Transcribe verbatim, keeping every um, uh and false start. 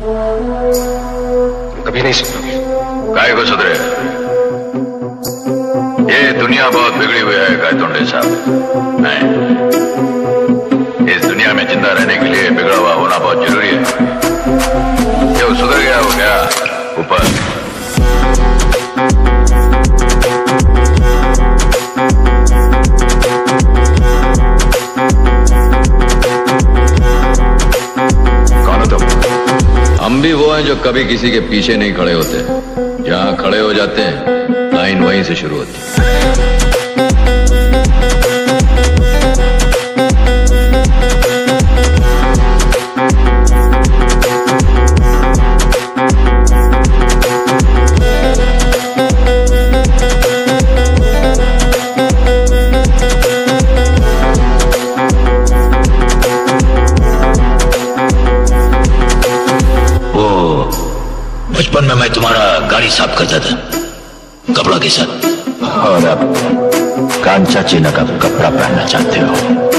कभी नहीं सुधरोगे। काय को सुधरे? ये दुनिया बहुत बिगड़ी हुई है गायतोंडे साहब। नहीं, इस दुनिया में जिंदा रहने के लिए बिगड़ा हुआ होना बहुत जरूरी है। जो सुधर गया हो गया ऊपर। हम भी वो हैं जो कभी किसी के पीछे नहीं खड़े होते। जहां खड़े हो जाते हैं लाइन वहीं से शुरू होती है। बचपन में मैं तुम्हारा गाड़ी साफ करता था कपड़ा के साथ, और अब कांचा चीना का कपड़ा पहनना चाहते हो।